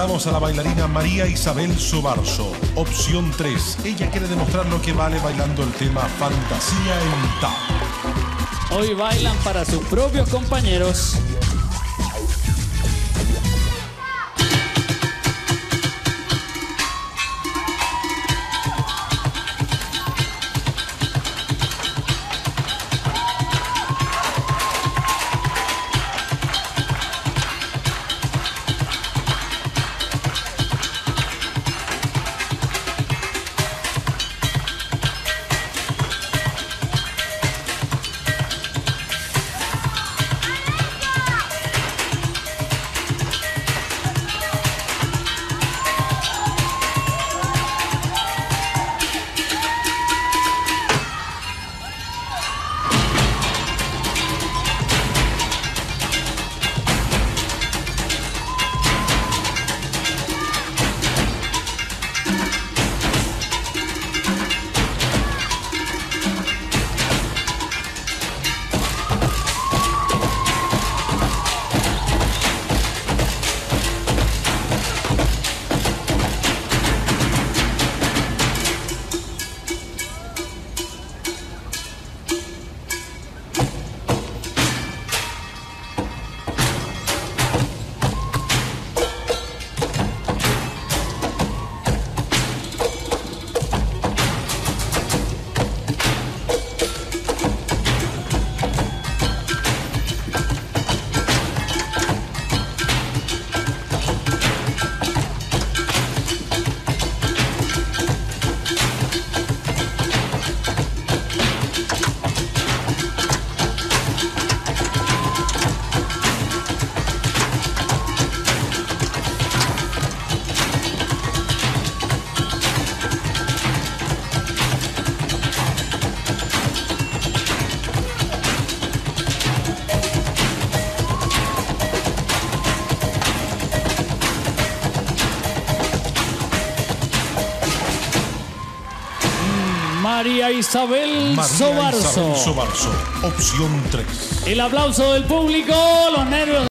Vamos a la bailarina María Isabel Sobarzo, opción 3. Ella quiere demostrar lo que vale bailando el tema Fantasía en Ta. Hoy bailan para sus propios compañeros. María Isabel Sobarzo, opción 3. El aplauso del público, los nervios.